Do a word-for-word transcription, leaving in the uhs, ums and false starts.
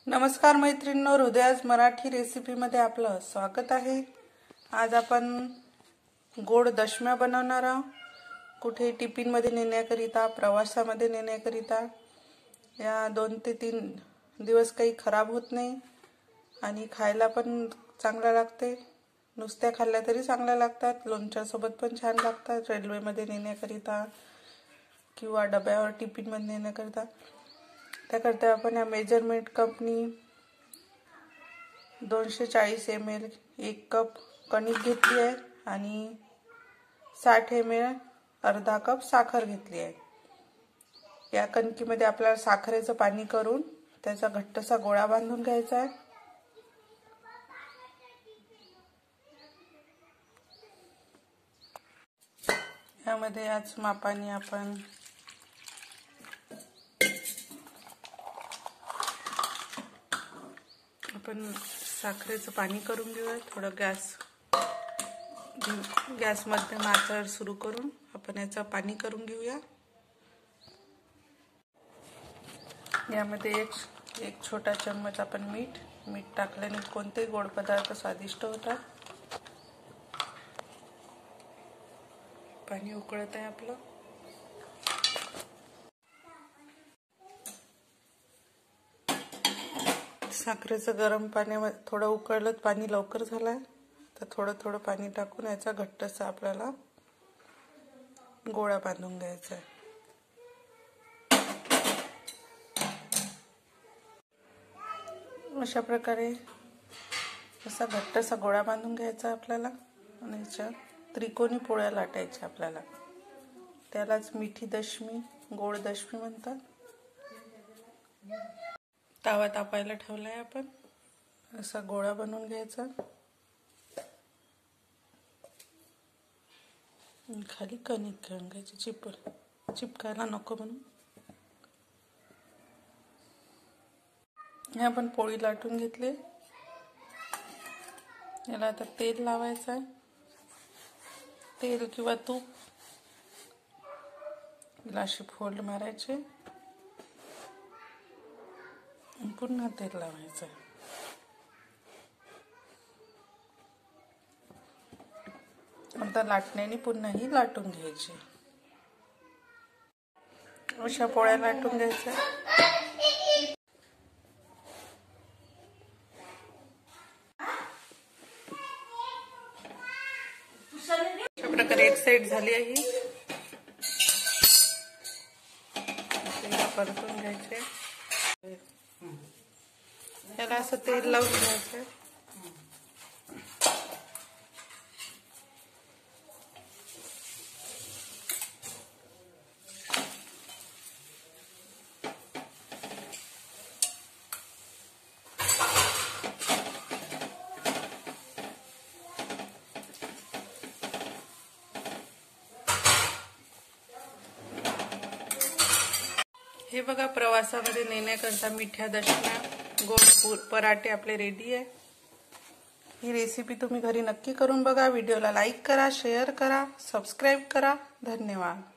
नमस्कार मैत्रिणींनो, हृदयाज मराठी रेसिपीमध्ये आपलं स्वागत आहे। आज आपण गोड दशम्या बनवणार आहोत। कुठे टिफिनमध्ये नेण्याकरिता, प्रवासामध्ये नेण्याकरिता या दोन ते तीन दिवस काही खराब होत नाही आणि खायला पण चांगला लागते। नुसत्या खाल्ल्या तरी चांगल्या लागतात, लोणच्या सोबत पण छान लागतात। रेल्वेमध्ये नेण्याकरिता किंवा डब्यावर टिफिनमध्ये नेण्याकरिता त्याकरता आपण या मेजरमेंट कपनी दोनशे चाळीस एम एल एक कप कणिक घेतली आहे आणि साठ एम एल अर्धा कप साखर घेतली आहे। या कणकीमध्ये आपल्याला साखरेचं पाणी करून त्याचा घट्टसा गोळा बांधून घ्यायचा आहे। यामध्ये आज मापाने आपण आपण साखरेचं पाणी करून घेऊया। थोडं गॅस गॅस मध्यम आचेवर सुरू करून आपण याचं पाणी करून घेऊया। यामध्ये एक एक छोटा चम्मच आपण मीठ मीठ टाकल्याने कोणतेही गोड पदार्थ स्वादिष्ट होतात। पाणी उकळत आहे आपलं। साखरेचं गरम पाण्यामध्ये थोडं उकळलं, पाणी लवकर झालंय तर थोडं थोडं पाणी टाकून याचा घट्टसा आपल्याला गोळा बांधून घ्यायचा आहे। अशा प्रकारे असा घट्टसा गोळा बांधून घ्यायचा आपल्याला आणि याच्या त्रिकोणी पोळ्या लाटायच्या आपल्याला। त्यालाच मिठी दशमी, गोड दशमी म्हणतात। तवा तापायला ठेवलाय आपण, असा गोळा बनवून घ्यायचा। खाली कणिक घेऊन घ्यायची, चिप चिपकायला नको म्हणून। हे आपण पोळी लाटून घेतली। याला आता तेल लावायचं आहे, तेल किंवा तूप। याला असे फोल्ड मारायचे, पुन्हा तेल लावायचं। आता लाटण्याने पुन्हा ही लाटून घ्यायची। अशा पोळ्या लाटून घ्यायच्या। अशा प्रकारे एक साइड झाली आहे, परतून घ्यायचे। याला असं तेल लावून घ्यायचं। हे बघा, प्रवासामध्ये नेण्याकरता मिठ्या दशम्या गोड पराठे आपले रेडी आहे। ही रेसिपी तुम्ही घरी नक्की करून बघा। व्हिडिओला लाईक करा, शेअर करा, सबस्क्राईब करा। धन्यवाद।